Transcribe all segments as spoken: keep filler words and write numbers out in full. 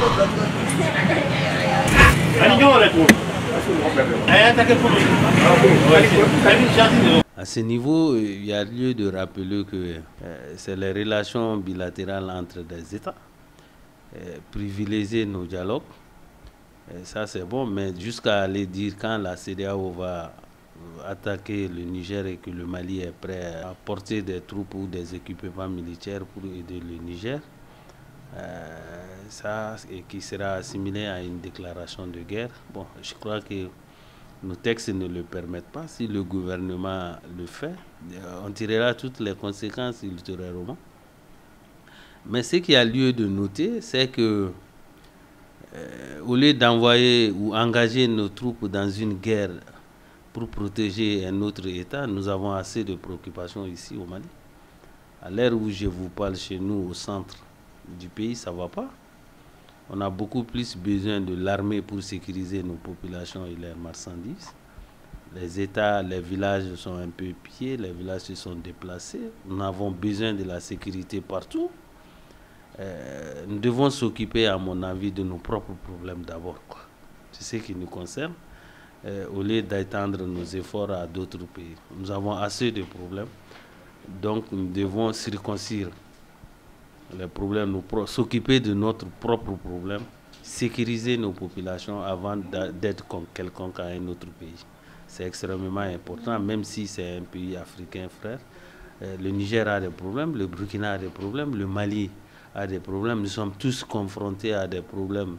À ce niveau, il y a lieu de rappeler que euh, c'est les relations bilatérales entre des États. Euh, privilégier nos dialogues, euh, ça c'est bon, mais jusqu'à aller dire quand la C E D E A O va attaquer le Niger et que le Mali est prêt à porter des troupes ou des équipements militaires pour aider le Niger, euh, ça et qui sera assimilé à une déclaration de guerre. Bon, je crois que nos textes ne le permettent pas. Si le gouvernement le fait, on tirera toutes les conséquences ultérieurement. Mais ce qui a lieu de noter, c'est que euh, au lieu d'envoyer ou engager nos troupes dans une guerre pour protéger un autre État, nous avons assez de préoccupations ici au Mali. À l'heure où je vous parle chez nous, au centre du pays, ça ne va pas. On a beaucoup plus besoin de l'armée pour sécuriser nos populations et leurs marchandises. Les États, les villages sont un peu pillés, les villages se sont déplacés. Nous avons besoin de la sécurité partout. Euh, nous devons s'occuper, à mon avis, de nos propres problèmes d'abord. C'est ce qui nous concerne, euh, au lieu d'étendre nos efforts à d'autres pays. Nous avons assez de problèmes, donc nous devons circoncire les problèmes, s'occuper de notre propre problème, sécuriser nos populations avant d'être quelconque à un autre pays. C'est extrêmement important, même si c'est un pays africain, frère. Euh, le Niger a des problèmes, le Burkina a des problèmes, le Mali a des problèmes. Nous sommes tous confrontés à des problèmes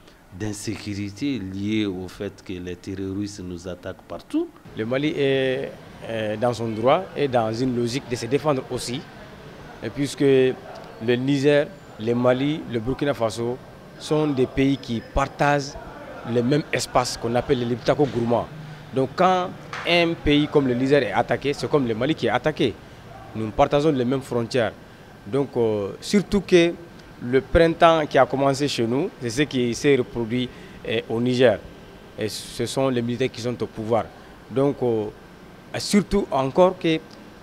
d'insécurité liés au fait que les terroristes nous attaquent partout. Le Mali est euh, dans son droit et dans une logique de se défendre aussi, et puisque le Niger, le Mali, le Burkina Faso sont des pays qui partagent le même espace qu'on appelle le Liptako Gourma. Donc quand un pays comme le Niger est attaqué, c'est comme le Mali qui est attaqué. Nous partageons les mêmes frontières. Donc euh, surtout que le printemps qui a commencé chez nous, c'est ce qui s'est reproduit eh, au Niger. Et ce sont les militaires qui sont au pouvoir. Donc euh, surtout encore que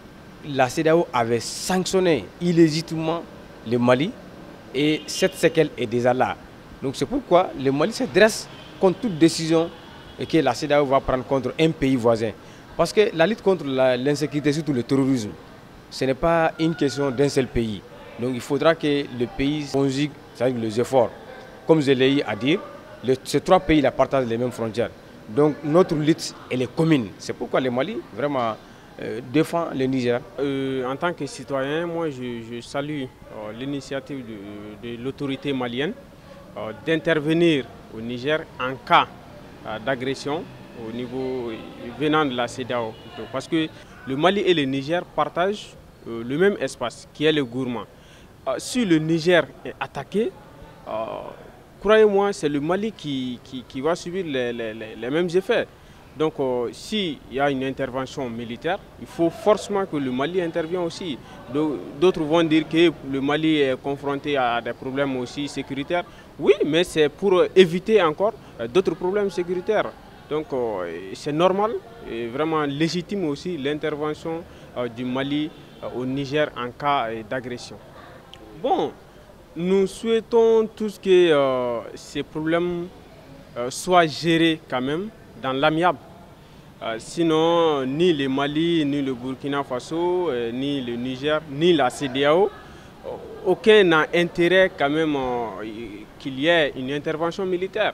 la C E D E A O avait sanctionné illégitimement le Mali et cette séquelle est déjà là. Donc c'est pourquoi le Mali se dresse contre toute décision et que la C E D E A O va prendre contre un pays voisin. Parce que la lutte contre l'insécurité, surtout le terrorisme, ce n'est pas une question d'un seul pays. Donc il faudra que le pays conjugue les efforts. Comme je l'ai eu à dire, les, ces trois pays-là partagent les mêmes frontières. Donc notre lutte, elle est commune. C'est pourquoi le Mali, vraiment, euh, défend le Niger. Euh, en tant que citoyen, moi je, je salue euh, l'initiative de, de l'autorité malienne euh, d'intervenir au Niger en cas euh, d'agression au niveau venant de la C E D E A O. Parce que le Mali et le Niger partagent euh, le même espace qui est le Gourma. Euh, si le Niger est attaqué, euh, croyez-moi, c'est le Mali qui, qui, qui va subir les, les, les mêmes effets. Donc euh, s'il y a une intervention militaire, il faut forcément que le Mali intervienne aussi. D'autres vont dire que le Mali est confronté à des problèmes aussi sécuritaires. Oui, mais c'est pour éviter encore euh, d'autres problèmes sécuritaires. Donc euh, c'est normal et vraiment légitime aussi l'intervention euh, du Mali euh, au Niger en cas euh, d'agression. Bon, nous souhaitons tous que euh, ces problèmes euh, soient gérés quand même dans l'amiable. Euh, sinon, ni le Mali, ni le Burkina Faso, euh, ni le Niger, ni la C E D E A O, euh, aucun n'a intérêt quand même euh, qu'il y ait une intervention militaire.